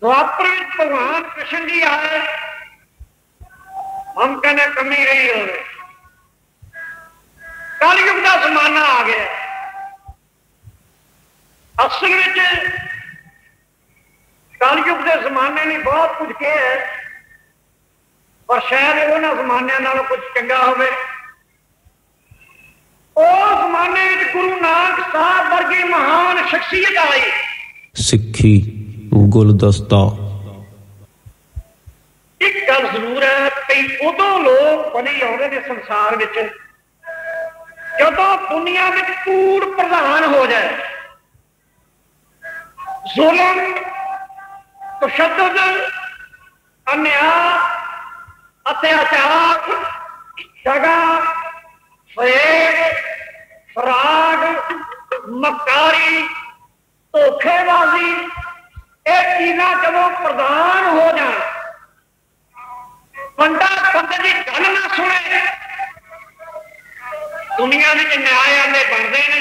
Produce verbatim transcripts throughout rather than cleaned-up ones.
द्वापर भगवान कृष्ण जी आए, हम कहने कमी रही हो, कलयुग का जमाना आ गया। असल में कलयुग के जमाने ने बहुत कुछ किया है, पर शायद उन्होंने जमानिया नालों कुछ चंगा होवे। उस जमाने में गुरु नानक साहब वर्गी महान शख्सियत आई। सिक्खी गुलदस्ता। एक गल जरूर है, कई उदों लोग बने आते ने संसार में जदों दुनिया में कूड़ प्रधान हो जाए, जुल्म, तशद्दुद, अन्याय, अत्याचार, दगा, फेर, फराड, मकारी, धोखेबाजी, ये चीज़ां जदों प्रधान हो जाए, बंदा बंदे की गल ना सुने, दुनिया में न्याय आंदे बनते हैं।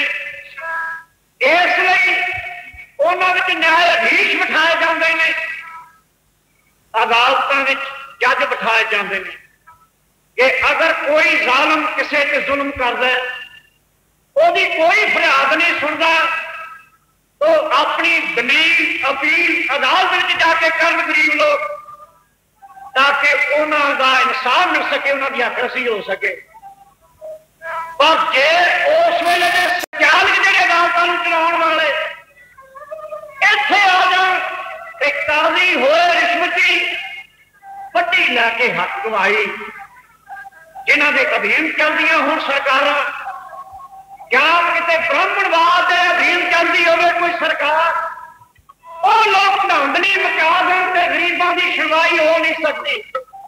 इसलिए उन्होंने न्यायाधीश बिठाए जाते हैं, अदालतों में जज बिठाए जाते हैं कि अगर कोई जालिम किसी ते जुल्म करता है, उसकी कोई फरियाद नहीं सुनता, तो अपनी दलील अपील अदालत में जाके कर गरीब लोग, ताकि उन्हों का इंसाफ मिल सके, उन्होंने आकर्षी हो सके। पर जे उस वेले के संचालक जो अदालतों चलाने वाले इत्थे आ जान, काजी होए रिश्वती वड्डी लैके हक गवाई, जिन्हों के अधीन चलती हों सरकार, क्या कितने ब्राह्मणवाद के अधीन चलती हो कोई सरकार, वो लोग धांधली मचा दें तो गरीबों की सुनवाई हो नहीं सकती।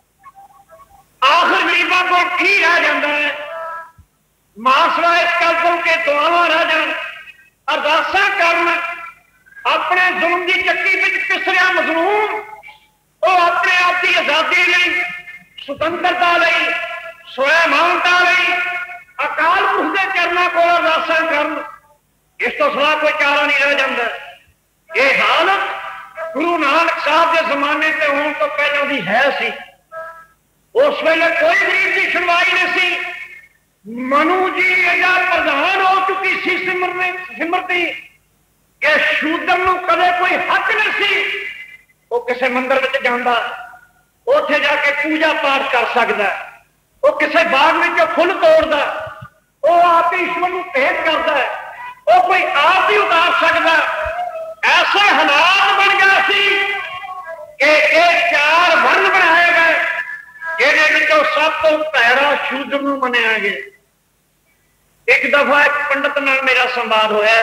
आखिर गरीबों को की रह जाता है, मासवा इस कल के दुआवां रह जान, अरदासा करन, अपने जुल्म की चक्की में पिसरिया मजलूम वो अपने आप की आजादी लई, सुतंत्रता लई, स्वयमानता लई अकाल पुरख के चरणों को अरदासा करन, इस तो सलाह कोई चारा नहीं रह जाता। ये हालत गुरु नानक साहब के जमाने से होने तो पहले भी है सी। उस वेले कोई गरीब की सुनवाई नहीं सी। मनु जी एजा प्रधान हो चुकी सी सिमरने सिमरती कि शूद्र नूं कदे कोई हक नहीं सी, वो किसी मंदिर में जाता, उत्थे जाके पूजा पाठ कर सकता, वो किसी बाग में फुल तोड़ता, वो आप ईश्वर को भेंट करता है, वो कोई आप ही उतार सकता। ऐसे हालात बन गए सी कि ये चार वर्ण बनाए गए, जिहदे सब तो भैड़ा शूद्र नूं मनिया गया। एक दफा एक पंडित नाल मेरा संवाद होया,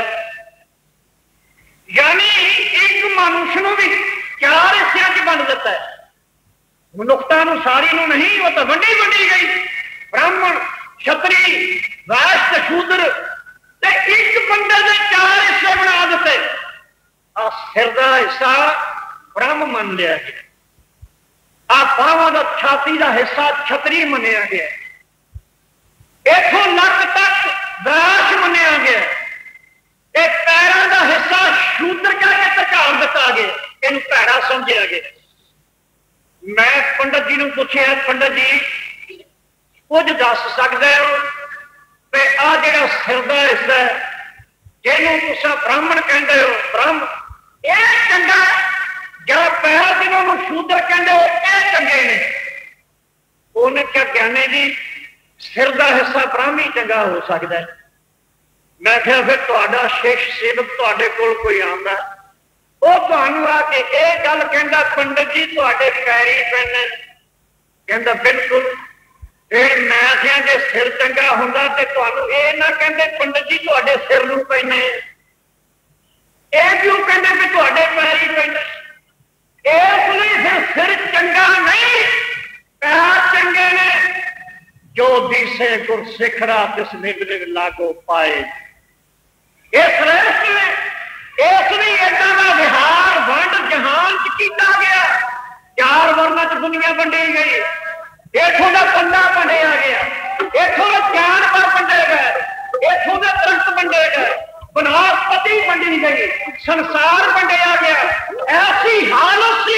यानी एक मनुष्य को भी चार हिस्सों च बन दिता है। मनुखता नूं सारी नूं नहीं, वो तो वंडी वंडी गई, ब्राह्मण, क्षत्री, वैश्य, शूद्र, ते एक बंदे दे चार हिस्से बना दिते। आ सिर दा हिस्सा ब्रह्म मन लिया गया, आ बाहां दा छाती दा हिस्सा क्षत्री मनिया गया, इथों लक तक वैश्य मनिया गया, पैरों का हिस्सा शूद्र करके धकार दिता गया, इन भैड़ा समझा गया। मैं पंडित जी ने पूछा, पंडित जी कुछ दस सकते हो कि आ जो सिर का हिस्सा है, जिन्हों तुम ब्राह्मण कहते हो, ब्रह्म यह चंगा, या पैर जिन्होंने शूद्र कहते हो यह चंगे ने? उन्हें क्या ज्ञानी जी सिर का हिस्सा ब्राह्मी चंगा हो सकता है। मैं क्या फिर तुहाडा शिष्य सेवक तुहाडे कोल कोई आंदा, वो तुहानू आके ये गल कहंदा, पंडित जी तुहाडे पैरी पैने, कहंदा बिल्कुल। फिर मैं क्या जे सिर चंगा हुंदा ते तुहानू ये ना कहंदे पंडित जी तुहाडे सिर नूं पैने, ये क्यों कहंदे कि तुहाडे पैरी पैने? इसलिए फिर सिर चंगा नहीं, पैर चंगे ने। जो दिसे गुर सिखरा तिस निग निग लागो पाए। इस श्रेष्ठ ने इसलिए इदा का विहार वंड जहान च किया गया, चार वर्णों च दुनिया वंडी गई, इथों का पंडा वंडिया गया, इथों का ज्ञान पर वंडे गए, इथों के ग्रंथ वंडे गए, वनस्पति वंडी गई, संसार वंडिया गया। ऐसी हालत सी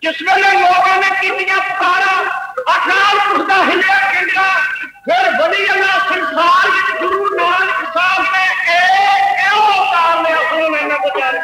जिस वेले लोगों ने कीतियां पुकारा अकाल पुरख दा हिलिया केंद्रा फिर बड़ी अल्लाह संसार विच गुरु नानक साहब ने एक एहो अवतार लिया सुनो इन्हां को जान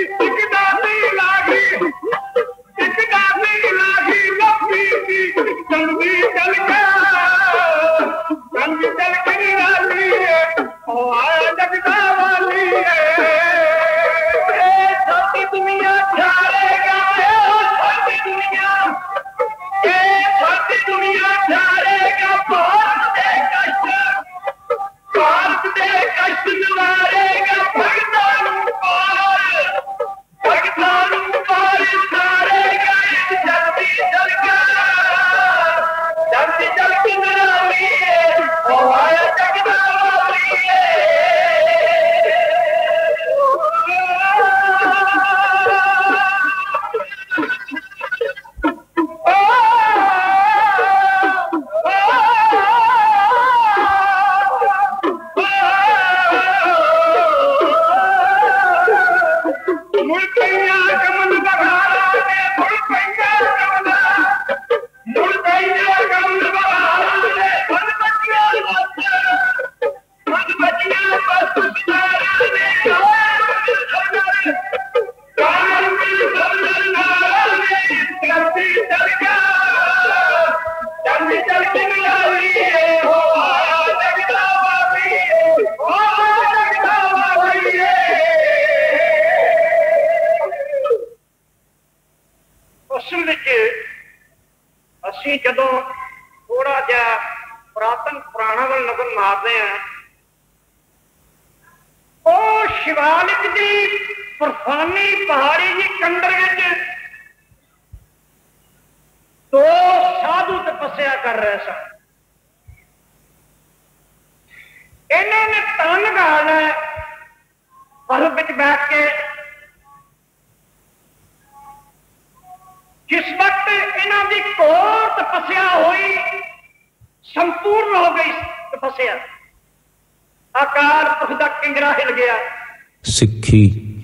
सिक्खी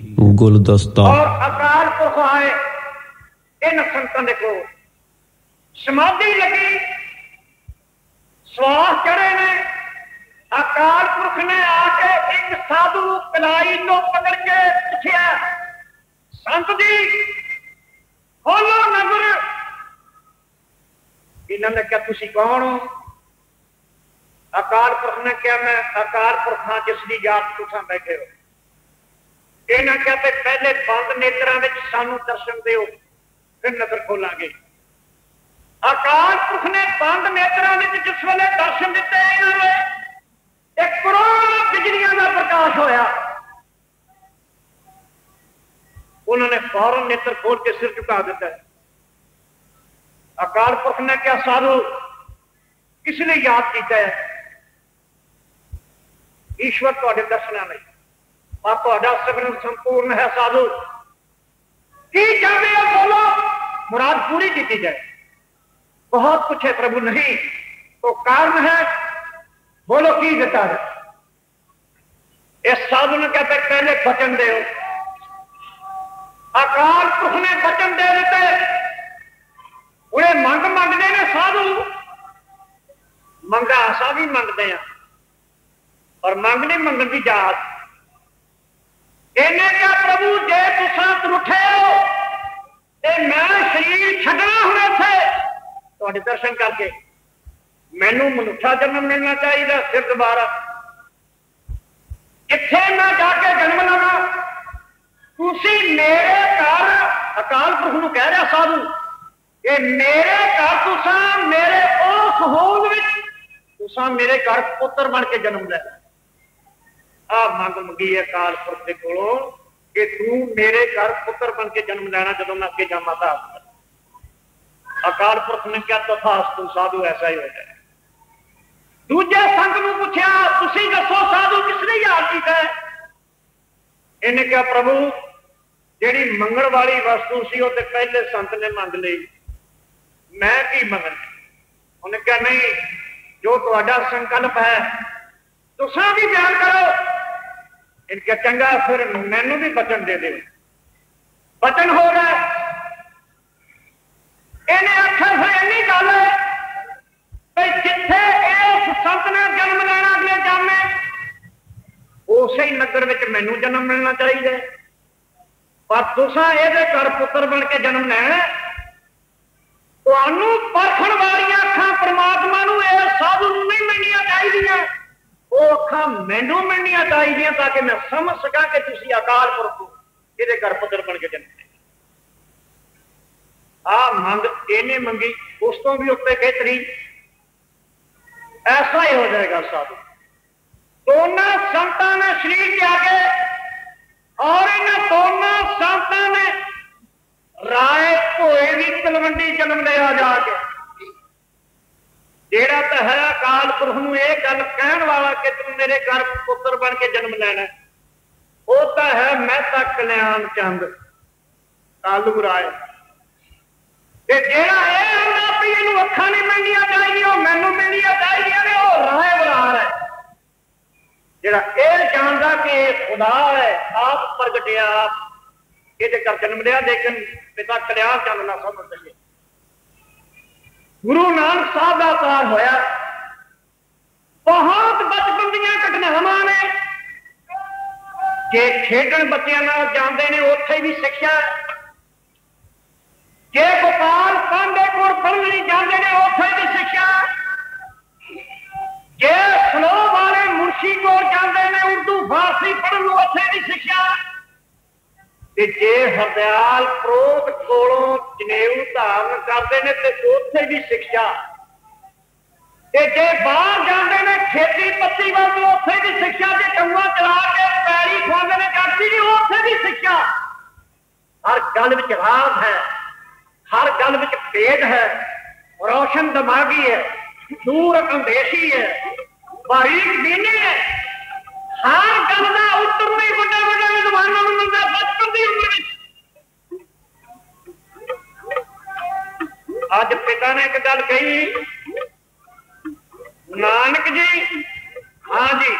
गुलदस्ता और अकाल पुरख आए इन संतों देखो समाधि लगी श्वास चढ़े ने अकाल पुरख ने आके एक साधु कलाई को पकड़ के पूछा संत जी खोलो नजर इन्होंने क्या तुसी कौन हो अकाल पुरख ने क्या मैं अकाल पुरख हाँ जिसकी याद तुसा बैठे हो इन्हें कहते पहले बंद नेत्रा में सानू दर्शन दो फिर नजर खोलांगे अकाल पुरख ने बंद नेत्रा में जिस वेले दर्शन दिते इन्होंने एक करोड़ बिजलियां का प्रकाश होया उन्होंने फौरन नेत्र खोल के सिर झुका दिता अकाल पुरख ने क्या साधु किस लिए याद किया है ईश्वर तुहाडे दर्शना नहीं सिमरन संपूर्ण है साधु की चाहते हो बोलो मुराद पूरी की जाए बहुत कुछ है प्रभु नहीं तो कारण है बोलो की देता है इस साधु ने कहते पहले वचन दे अकाल पुरख ने वचन दे देते उन्हें मंग मंगते ने साधु मंगा असा भी मंगते हैं और मंगने मंगन की जात इन्हें क्या प्रभु जे तुसा त्रुठे हो ते मैं शरीर छड्डना हुणे थे तुहाडे दर्शन करके मैनू मनुष्या जन्म मिलना चाहिए फिर दोबारा जिथे मैं जाके जन्म लगा तुसी मेरे घर अकाल पुरख नूं कह रहा साधु ये मेरे घर तुसा मेरे उस होंद विच तुसा मेरे घर पुत्र बन के जन्म ले आ मंग मंगी अकाल पुरख के कोलों कि तू मेरे घर पुत्र बन के जन्म लेना जब मैं अगे जामा था अकाल पुरख ने क्या तथास्तु साधु ऐसा ही हो जाए दूजे संत नूं पूछया तुसी दसो साधु किसने याद किया है इन्हें क्या प्रभु जेड़ी मंगण वाली वस्तु सी वो पहले संत ने मंग ली मैं की मंगनी उन्हें क्या नहीं जो तुहाडा संकल्प है तुसां भी बयान करो इनका चंगा फिर मैनू भी वचन दे दे वचन हो रहा इन्हें आखिया फिर इन्नी गल है जिथे इस संत ने जन्म लेना अगले जामे उस ही नगर में मैनू जन्म मिलना चाहिए पर तुसा ये घर पुत्र बन के जन्म लैना, तुहानू परखण वाली अखां परमात्मा नू ये सब नहीं मिलनियां चाहिए, वो अखां मैनू मिलनियां चाहिए ताकि मैं समझ सका कि तुसी अकाल पुरख हो ये घर पुत्र बन के जन्म। आ मंग इन्हें मंगी, उस तो भी उत्ते कहतरी, ऐसा ही हो जाएगा साधु। दोनों संतां ने शरीर त्यागे और इन दोनों संतां ने राय भोए की तलवंडी जन्म लिया जाके। जेड़ा तो है अकाल पुरख नूं ये गल कहण वाला कि तू मेरे घर पुत्र बन के जन्म लैना, वो तो है मेहता कल्याण चंद कालू राय। जेड़ा ये अखा नहीं मिलनियां चाहिए, वो मैनू मिलनियां चाहिए, वो राय बरार है। जेड़ा ये जानता कि खुदा है, आप प्रगटिया, आप ये कर जन्म लिया, लेकिन पिता कल्याण चंद ना समझ सके। गुरु नानक साहब का अवतार होया, बहुत बचपन दी घटनावां ने जे खेडण बच्चों नाल जांदे ने उत्थे भी सिक्ख्या, जे गोपाल कांडे कोल पढ़ने जाते हैं उत्थे भी शिक्षा, जे स्लो वाले मुंशी को जाते हैं उर्दू फारसी पढ़न उत्थे भी शिक्षा, जे हरदयाल प्रोत कोलों जनेऊ धारण करते हैं तो उत्थे भी शिक्षा, जे बाहर जाते हैं खेती पत्ती वाल उत्थे भी शिक्षा, जे टंगा चला के पैरी खुआते हैं जाती भी उत्थे भी शिक्षा। हर गल विच राज है, हर गल विच भेद है, रोशन दिमागी है, दूर अंदेशी है, बारीक दीनी है, हर गल का उत्तर नहीं बड़े बड़े विद्वानों को मिलता बचपन की उम्र में। अज पिता ने एक गल कही, नानक जी हाँ जी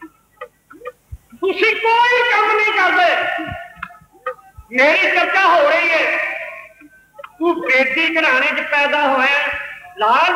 तुसी कोई काम नहीं करते, मेरी चर्चा हो रही है, तू बेटी घराने च पैदा होया लाल,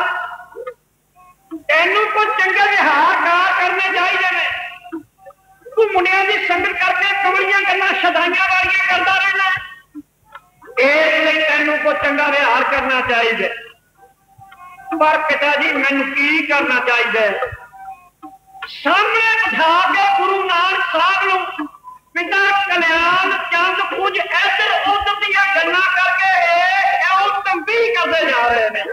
तेनू कुछ चंगे विहार कार करने चाहिए ने, तू मुंडिया की संगत करके कमलियां गल्लां शदाइयां वालियां करता रहना, इसलिए तेनू कुछ चंगा विहार करना चाहिए। पर पिताजी मैनू की करना चाहिए? सामने बिठा के गुरु नानक साहब नूं पिता कल्याण चंद कुछ इधर उधर दी गल्लां करके क्यों तंबी करते जा रहे हैं।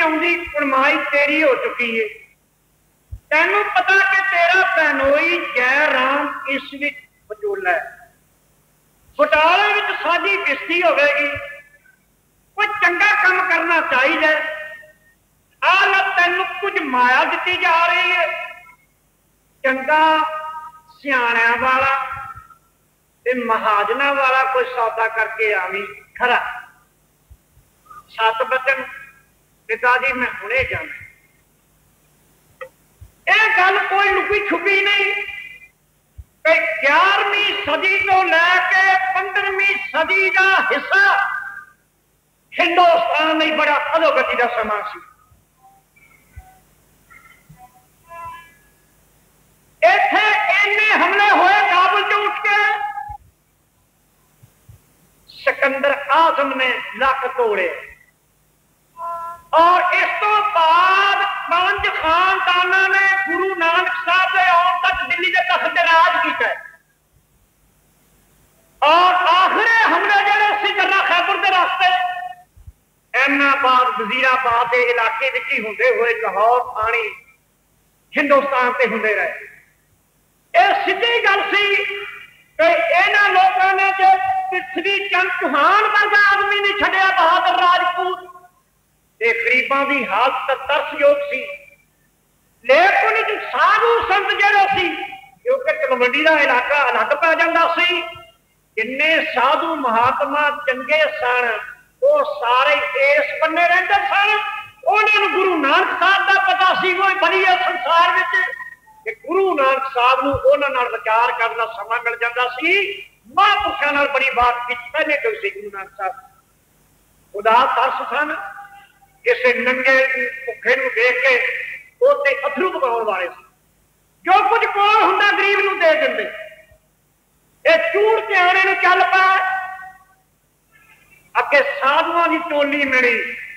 आउंदी कुड़माई तेरी हो चुकी है। तेनू पता कि तेरा बहनोई जय राम इस विच बचोला है, बटाले विच साडी बेइज्जती होवेगी। कोई चंगा काम करना चाहिए। आ ला तेनू कुछ माया दी जा रही है, चंगा सियाणियां वाला ते महाजना वाला कोई सौदा करके आवी खरा। सत बचन पिताजी मैं हुणे जाना। यह गल कोई लुकी छुपी नहीं कि ग्यारहवीं सदी तो लैके पंद्रहवीं सदी का हिस्सा हिंदुस्तान में बड़ा अधोगति का समा सी। इत्थे इन्ने हमले होए काबुल च उठ के, सिकंदर आजम ने लक तोड़े और इस तो बाद पांच खानदाना ने गुरु नानक साहब के आने तक दिल्ली के तख्त ते राज किया। और आखिरी हमले जड़े सी जरा खैबर के रास्ते एमनाबाद वजीराबाद के इलाके विच ही हुंदे हुए लाहौर पानी हिंदुस्तान से होंदे रहे। यह सीधी गल सी कि इन्हां लोगों ने जो पृथ्वी चंद चौहान वर्गा आदमी नहीं छड्या बहादुर राजपूत, ये गरीबां की हालत तरसयोग सी। लेकिन साधु संत जिहड़े सी, क्योंकि तलवंडी का इलाका अलग पै जांदा सी, जिन्ने साधु महात्मा चंगे सन वो सारे इस बन्ने रहिंदे सन। उन्होंने गुरु नानक साहब का पता सी कोई बड़ी है संसार में कि गुरु नानक साहब नूं उन्हां नाल विचार करना समा मिल जाता सी। महापुरुषां नाल बड़ी बात की पहले तो सी गुरु नानक साहब खुदा तरस सन। किसी नंगे भुखे नूं देख के उसे अथरू पकाउण वाले सी, जो कुछ कोल हुंदा गरीब नूं दे दिंदे। ये चूड़ त्याणे नूं चल पाए, अगे साधुआं की टोली मिली,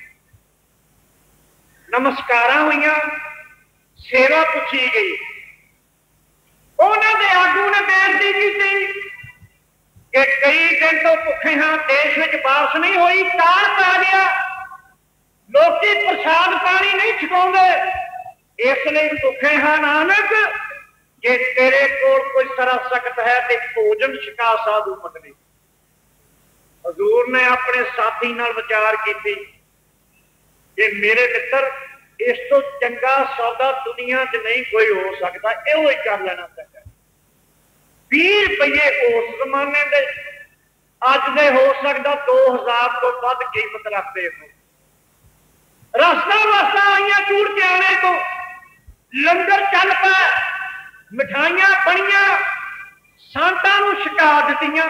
नमस्कारां होईयां, सेवा पुछी गई। उन्होंने आगू ने बेनती की कि कई दिन तो भुखे हाँ, देश में बारिश नहीं हुई, काल पै गया, लोकी प्रसाद पानी नहीं छकाउंदे, इसलिए भुखे हाँ नानक, जे तेरे कोल कोई सरा सकत है तो भोजन छका साधु मंडली। हजूर ने अपने साथी नाल विचार की, जे मेरे मित्र इस तो चंगा सौदा दुनिया च नहीं कोई हो सकता, यो ही कर लेना चाहिए। बीस रुपये उस जमाने के, अज दे हो सकता दो हजार तो वध कीमत रखते हो। रस्ता वस्ता आईया चूड़ के आने को, लंगर चल पाए, मिठाइयां बनिया, सांतां नूं छका दित्तियां।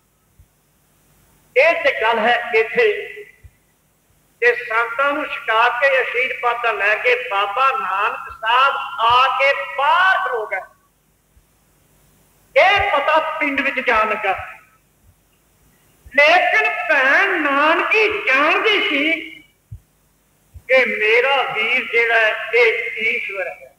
ये ते गल है इत्थे ते संतां नूं छका के आशीर्वाद लैके बाबा नानक साहब आके बाहर खलो गए। यह पता पिंड विच जान लगा, लेकिन भैन नानकी जानती सी कि मेरा वीर जिहड़ा है ईश्वर है।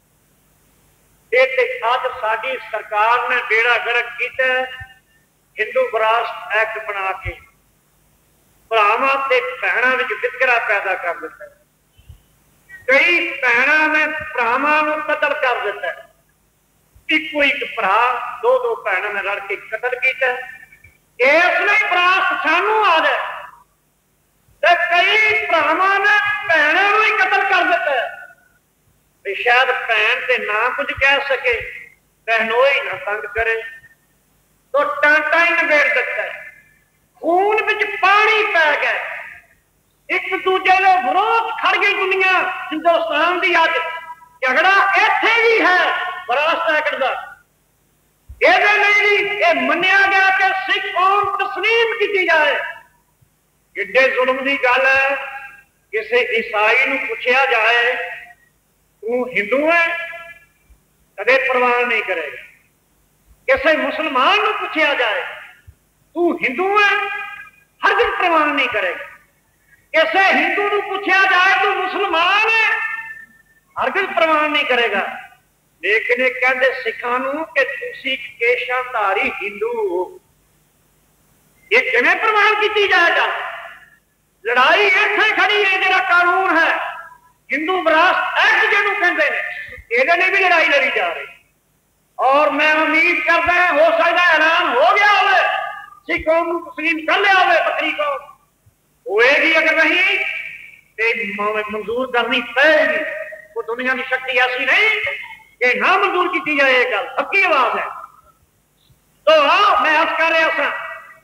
अज साडी सरकार ने बेड़ा गर्क किया, हिंदू विरासत एक्ट बना के भरावां ते भैणां विच वितकरा पैदा कर दिता है। कई भैणां ने भरावां नूं कतल कर दिता है। इको एक भरा दो दो भैणां ने रल के कतल किया। इसलिए विरासत सानूं आ जाए ते कई भरावां ने भैणां नूं ही कतल कर दिता है। शायद भैन ते ना कुछ कह सके, बहनोई ना तंग करे, तो टांटा ही नबेड़ दिता है। खून विच पानी पै गए, एक दूजे के विरोध खड़ गई दुनिया। हिंदुस्तान की अज झगड़ा इत्थे भी है विरासत एक्ट का। इहदे लई भी यह मन्निया गया कि सिख कौम तस्लीम की जाए। किड्डे जुल्म की गल है, किसी ईसाई नूं पुछया जाए तू हिंदू है, कदे परवाह नहीं करेगा। किसी मुसलमान को पूछा जाए तू हिंदू है, हरगिज़ परवाह नहीं करेगा। किसी हिंदू को पूछा जाए तू मुसलमान है, हरगिज़ परवाह नहीं करेगा। लेकिन ये कहते सिखां नूं कि तुसीं केशाधारी हिंदू हो, ये किवें परवाह की जाएगा? लड़ाई इत्थे खड़ी है, जिहड़ा कानून है हिंदू विरासत एक्ट जिहनूं कहंदे ने, इहदे ने भी लड़ाई लड़ी जा रही। और मैं उम्मीद करदा हो सकता ऐलान हो गया होवे, सिख कौम नूं तस्लीम कर लिया होवे, बकरी कौम होएगी, अगर नहीं तो मंजूर करनी पड़ेगी। वो दुनिया की शक्ति ऐसी नहीं कि ना मंजूर की जाए, गल पक्की आवाज है। तो आओ मैं अर्ज कर रहा था,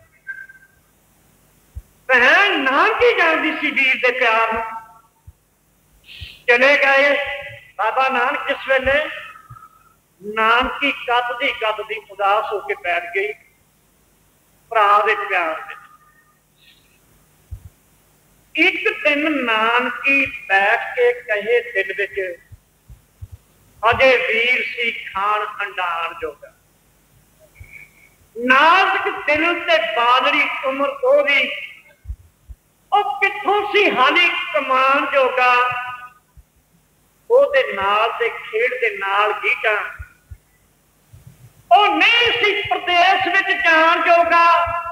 भैन नानकी जानती सी वीर के प्यार में, चले गए बाबा नानक जिस वेले नानकी कददी कददी उदास होकर बैठ गई भरा दे प्यार में। एक दिन नानकी बैठ के कहे दिल विच अजे वीर सी खान अंडाण जोगा, नाजुक दिल ते बालड़ी उम्र ओदी किथों सी हाली कमान जोगा, ओदे नाल दे खेड दे नाल गीटा ओ नहीं सी प्रदेश विच जान जोगा।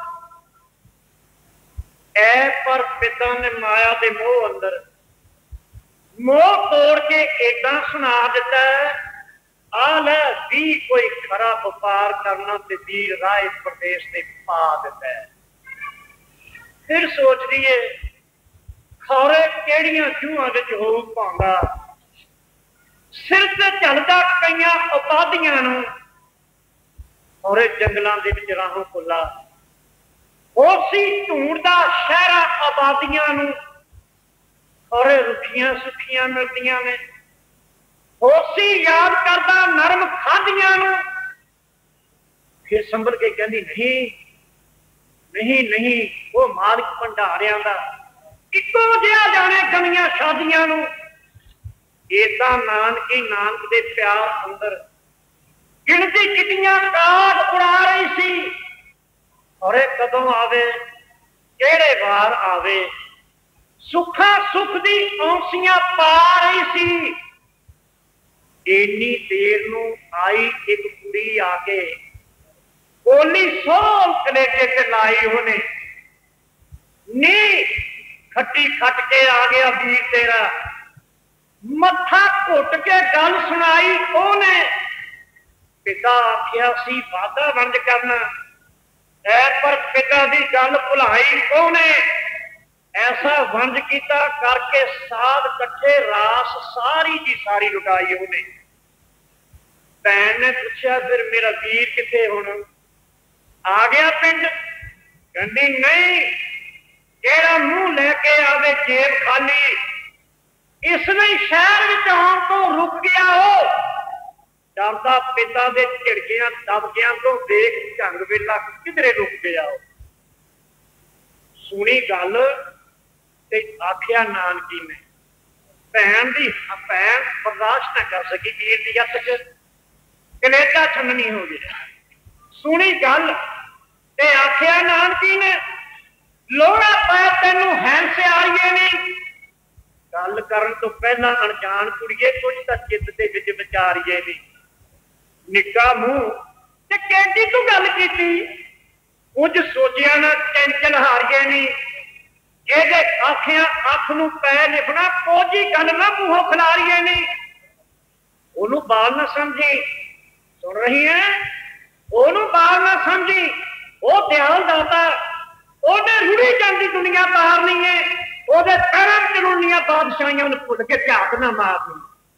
ऐ पर पिता ने माया दे मोह अंदर मोह तोड़ के एदा सुना दिता, आ लै भी कोई खरा व्यापार करना ते वीर राय प्रदेश ने पा दिता। फिर सोच रही खौरे केड़ियां जूहां विच हो पांदा, सिर ते चलदा कईयां उपाधियां नूं, खौरे जंगलां दे विच राहों भुला होसी ढूंढदा शहरां आबादियां नूं, खौरे रुखियां सुखियां मिलदियां ने, होसी याद करदा नरम खादियां नूं। फिर संभल के कहंदी नहीं नहीं नहीं, वो मालिक भंडारियां दा इको जिहा जाने कमियां शादियां नूं। एदा नानकी नानक दे प्यार अंदर गिणती कितियां काट उड़ा रही सी, और कदों आवे केड़े वार आवे, सुखा सुख दी औंसियां पा रही सी। इन्नी देर नूं आई एक कुड़ी आके बोली सोल कलेजे ते लाई होने, नी खट्टी खट के आ गया वीर तेरा, मत्था घुट के गल सुनाई ओने। पिता आख्या सी वादा वंज करना, ऐ पर पिता दी गल भुलाई ओने, ऐसा वंज किया करके साध कट्ठे रास सारी जी सारी लुटाई ओने। भैन ने पूछा फिर मेरा वीर किथे हुण आ गया पिंड? कहंदी नहीं, जेड़ा मुंह लेके आवे जेब खाली, इसने शहर विच आउण तो रुक गया हो, डरदा पिता दे झिड़कियां दबकियां तो देख झंग वेला किधरे रुक गया हो। सुनी गल ते आख्या नानकी ने, भैन दी भैन बर्दाश्त ना कर सकी, वीर दी हथ च कलेजा छन्नी हो गया। सुनी गल ते आख्या नानकी ने, लोड़ा पाया तेनू हैन से आईए नहीं, गल करन तो पहला अनजान कुड़िए कुछ तो चित दे विच विचारीए नहीं, निक्का मुंह ते केडी तू गल कीती, कुछ सोचिया ना चंचल हारीए नहीं, जे आखिया अख नूं पै लिखना कोजी गल ना मूहों खिलारीए नहीं। ओनू बाल ना समझी, सुन रही है, ओनू बाल ना समझी, वो दयाल दाता, ओने रुड़ी जाती दुनिया तारनी है, ओदे पैरां च रुड़नियां बादशाहियां नूं भुल के झाक ना मारनी।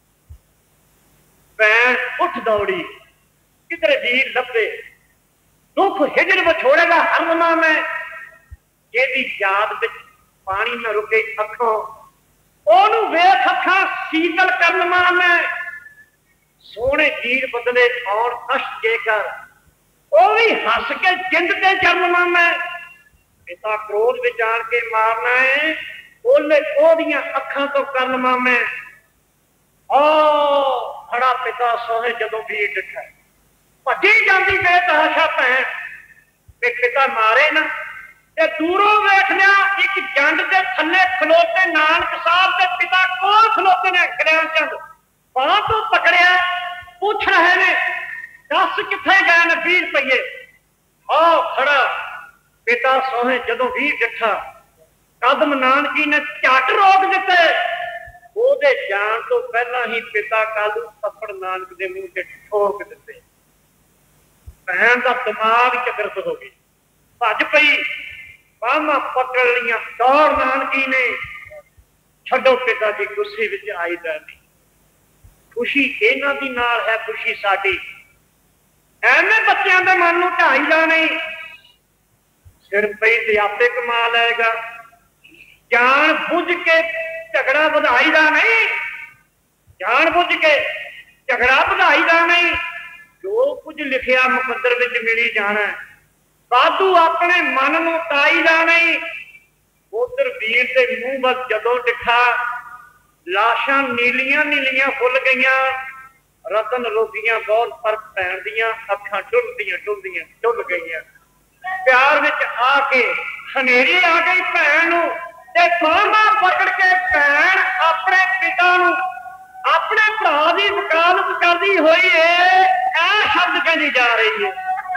भैन उठ दौड़ी, किधरे वीर लभे, दुख हिजर विछोड़े का हरमना में, जेदी याद विच पानी में रुके अखों, ओनू वेख अखां शीतल करन में, सोहणे वीर बदले आउण कष्ट जेकर, ओ भी हस के जिंद ते जन्म में, पिता क्रोध विच आण के मारना है, ओले ओदियां अखां तो करना में। ओ खड़ा पिता सोहे जदों वीर डिठा, भजी जाती बेतहाशा भैन ते पिता मारे ना, ते दूरों वेख लिया एक जंड के थले खलोते नानक साहब के पिता कोल खलोते ने, कल्याण चंद बांह तो पकड़िया, पूछ रहे ने दस किथे गए ने बीस रुपये। ओ खड़ा पिता सोहे जदों वीर डिठा, कदम नानकी ने झट रोक दिते। ਉਹਦੇ ਜਾਣ ਤੋਂ ਪਹਿਲਾਂ ਹੀ ਪਿਤਾ ਕਾਲੂ ਥੱਪੜ ਨਾਨਕ ਦੇ ਮੂੰਹ ਤੇ ਠੋਕ ਦਿੱਤੇ। ਭੈਣ ਦਾ ਦਿਮਾਗ ਚਕਰਤ ਹੋ ਗਈ, ਭੱਜ ਪਈ, ਬਾਹਾਂ ਪਕੜ ਲਈਆਂ। ਦੌੜ ਨਾਨਕੀ ਨੇ, ਛੱਡੋ ਪਿਤਾ ਜੀ, ਗੁੱਸੇ ਵਿੱਚ ਆਈਦਾ ਨਹੀਂ। ਖੁਸ਼ੀ ਇਹਨਾਂ ਦੀ ਨਾਲ ਹੈ, ਖੁਸ਼ੀ ਸਾਡੀ। ਐਵੇਂ ਬੱਚਿਆਂ ਦੇ ਮਨ ਨੂੰ ਢਾਈ ਜਾਣੇ, ਸਿਰ ਪਈ ਤੇ ਆਪੇ ਕਮਾ ਲਏਗਾ। ਜਾਣ ਬੁੱਝ ਕੇ ਝਗੜਾ ਵਧਾਈ ਦਾ ਨਹੀਂ, ਜਾਣ ਬੁੱਝ ਕੇ ਝਗੜਾ ਵਧਾਈ ਦਾ ਨਹੀਂ। ਜੋ ਕੁਝ ਲਿਖਿਆ ਮੁਕੱਦਰ ਵਿੱਚ ਮਿਲੀ ਜਾਣਾ। ਸਾਧੂ ਆਪਣੇ ਮਨ ਨੂੰ ਤਾਈ ਦਾ ਨਹੀਂ। ਉਧਰ ਵੀਰ ਦੇ ਮੂੰਹ ਵੱਲ ਜਦੋਂ ਡਿੱਠਾ, ਲਾਸ਼ਾਂ ਨੀਲੀਆਂ ਨੀਲੀਆਂ ਫੁੱਲ ਗਈਆਂ। ਰਤਨ ਰੋਗੀਆਂ ਬਹੁਤ ਫਰਕ ਪੈਣ ਦੀਆਂ, ਅੱਖਾਂ ਡੁੱਲਦੀਆਂ ਡੁੱਲਦੀਆਂ ਡੁੱਲ ਗਈਆਂ। ਪਿਆਰ ਵਿੱਚ ਆ ਕੇ ਹਨੇਰੀ ਆ ਗਈ ਭੈਣ ਨੂੰ, ਤੇ ਬਾਹਾਂ ਪਕੜ ਕੇ ਭੈਣ ਆਪਣੇ ਪਿਤਾ ਨੂੰ ਆਪਣੇ ਭਰਾ ਦੀ ਵਕਾਲਤ ਕਰਦੀ ਹੋਈ ਏ ਇਹ ਸ਼ਬਦ ਕਹਿੰਦੀ ਜਾ ਰਹੀ ਹੈ।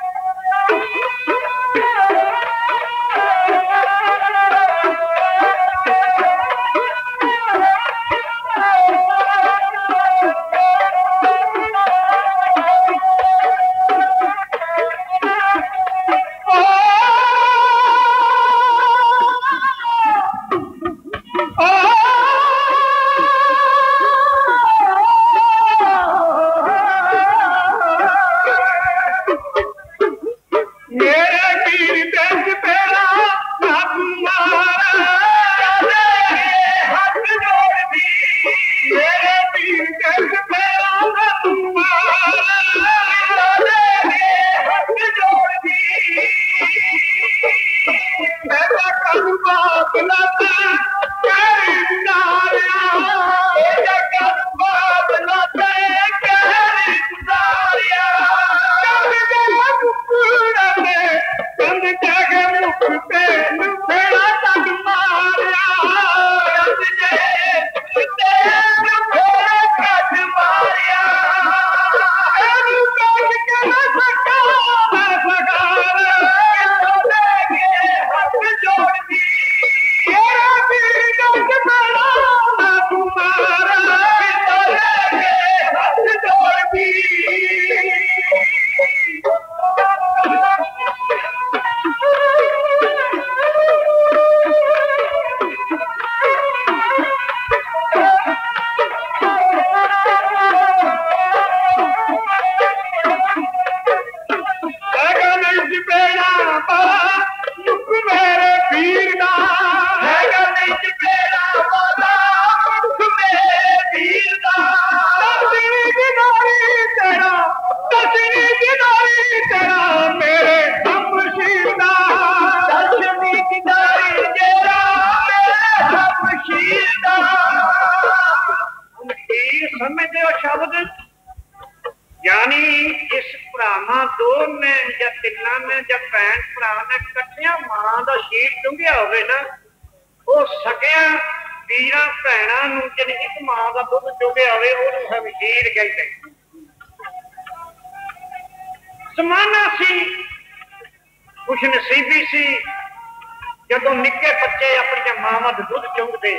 ਜਦੋਂ ਨਿੱਕੇ ਬੱਚੇ ਆਪਣੀਆਂ ਮਾਵਾਂ ਦੇ ਦੁੱਧ ਚੁੰਗਦੇ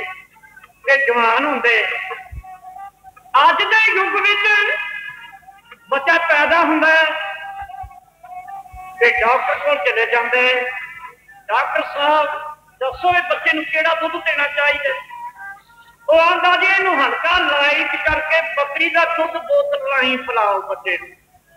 ਤੇ ਜਵਾਨ ਹੁੰਦੇ। ਅੱਜ ਦੇ ਯੁੱਗ ਵਿੱਚ ਬੱਚਾ ਪੈਦਾ ਹੁੰਦਾ ਤੇ ਡਾਕਟਰ ਕੋਲ ਚਲੇ ਜਾਂਦੇ, ਡਾਕਟਰ ਸਾਹਿਬ ਦੱਸੋ ਇਹ ਬੱਚੇ ਨੂੰ ਕਿਹੜਾ ਦੁੱਧ ਦੇਣਾ ਚਾਹੀਦਾ। ਉਹ ਆਂਦਾ ਜੀ ਇਹਨੂੰ ਹਲਕਾ ਲਾਈਟ ਕਰਕੇ ਬੱਕਰੀ ਦਾ ਦੁੱਧ ਬੋਤਲ ਰਾਹੀਂ ਪਿਲਾਓ ਬੱਚੇ ਨੂੰ।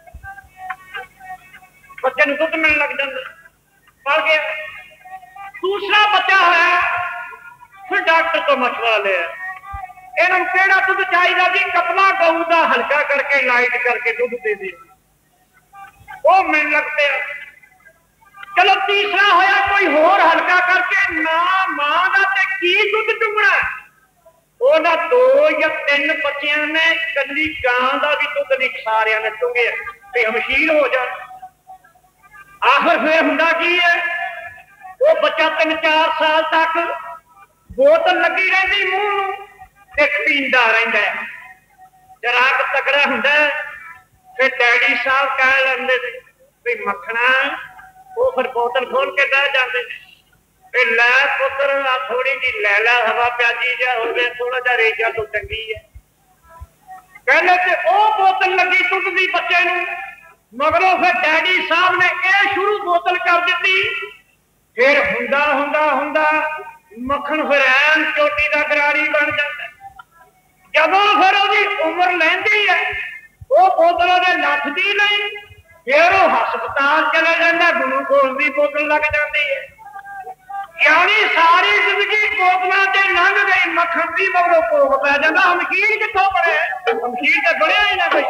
ਬੱਚੇ ਨੂੰ ਦੁੱਧ ਮਿਲਣ ਲੱਗ ਜਾਂਦਾ, ਪਲ ਗਿਆ। दूसरा बच्चा है, फिर डॉक्टर को मशवरा लिया, इन्हों केड़ा दुध चाहिए जी, कपला गऊ का हल्का करके लाइट करके दुध दे दे, वो मिल लगते हैं। चलो तीसरा होया कोई होर हल्का करके, ना मां का ते की दुध चुंगना, ओदा दो या तीन बच्चियां ने कली गां का भी दुध नहीं सारिया ने चुंगे ते हमशीर हो जा। आखिर फिर हुंदा की है, वो बच्चा तीन चार साल तक बोतल लगी रही मूंह ते पींदा रहिंदा है। जराक तगड़ा हुंदा फिर डैडी साहब कह लैंदे भी मखना, वो फिर बोतल खोल के बह जाते लै पुत्र थोड़ी जी लैला हवा प्याजी जा होवे थोड़ा जा रेजा तो चंगी है कहने ते ओ बोतल लगी टुटदी बच्चे नूं मगरों फिर डैडी साहब ने यह शुरू बोतल कर दी फिर हुंदा हुंदा हुंदा मक्खन फिर ऐन चोटी का गरारी बन जाता जदों फिर उसकी उम्र लैंदी है वो बोतल के नसदी नहीं फिर वो हस्पताल चला जाता ग्लूकोज की बोतल लग जाती है यानी सारी जिंदगी बोतलों से लंघ गई मक्खन की मगरों भोग पै जाता हमशीर कितों बने हमशीर तो बढ़िया ही ना कोई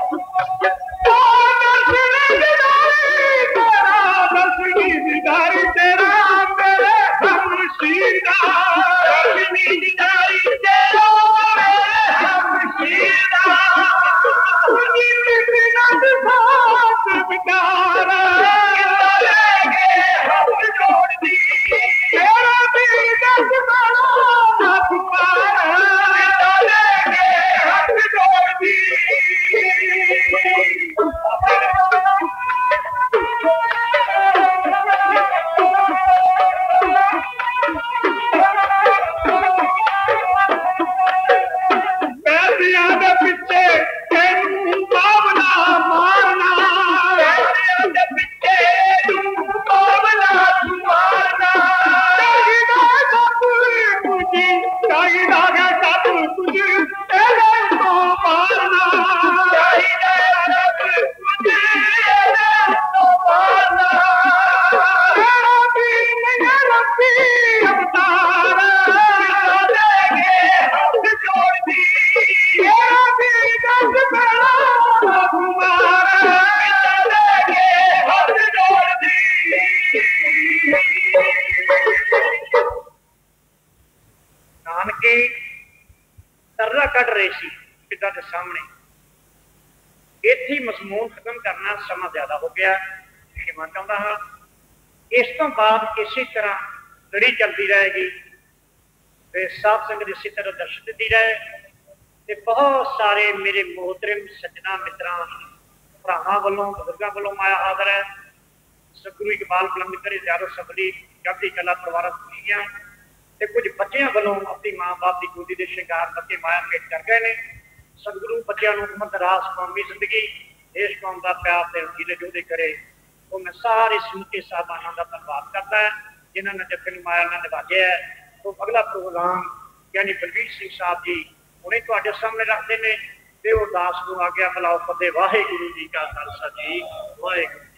तेरा मेरे हमशीर का तरला कट रहे सी पिता के सामने इत्थे मजमून खत्म करना समा ज्यादा हो गया क्षमा चाहता हाँ इस तो बाद इसी तरह लड़ी चलती रहेगी साध संगत इसी तरह दर्शन देती रहे ते बहुत सारे मेरे मोहतरम सज्जना मित्रां भरावां वालों बुजुर्गों वालों माया हाज़र है सतगुरु इकबाल बुलंदशहर ज़ियारत सबली चढ़ती कला परिवार खुशियां ते कुछ बच्चों वालों अपनी माँ बाप की गोदी के शिंगार बच्चे माया भेंट कर गए हैं सतगुरु बच्चों को उम्मत रास कौमी जिंदगी देश कौम का प्यार से वसीले जोड़े करे तो मैं सारे समूचे साहबाना का धन्यवाद करता है जिन्होंने जत्थे माया ने निभाया है तो अगला प्रोग्राम यानी बलवीर सिंह साहब जी उन्हें तुहाडे सामने रखते हैं ते वो दास को आ गया बुलाओ फतेह वाहेगुरु जी का खालसा जी वाहेगुरु।